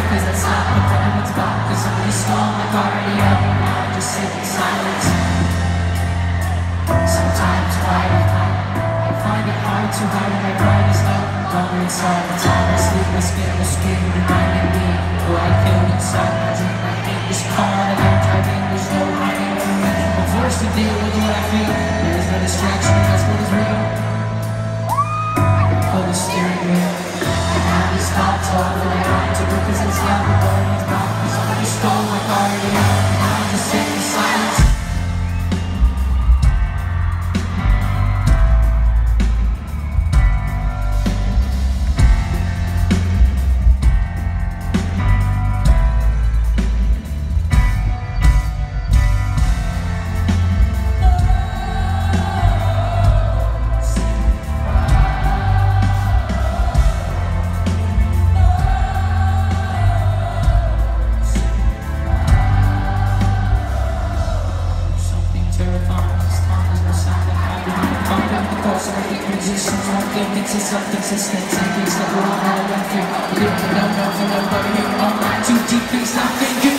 because I stop the everyone's back, cause somebody stole my cardio. Now I just sit in silence. Sometimes quiet, I find it hard to hide my brightest love. Longer inside the time I sleep, my skin will scream, reminding me who I killed inside my dream. I hate this car that I'm driving, there's no hiding from me. I'm forced to deal with what I feel. There is no distraction, that's what is real. Pull the steering wheel. I have these thoughts all the way out to because it's not the burden's back. Cause somebody stole my cardio. Now I just sit in silence. Consistent, things that we're all going through. You don't know for nobody, you're all mine. Too deep, things not thinking.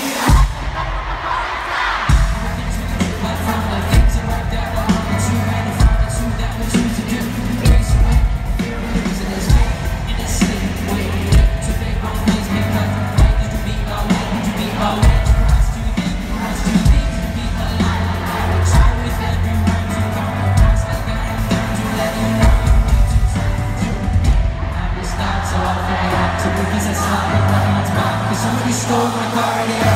Because I saw the one's back. Cause somebody stole my cardio.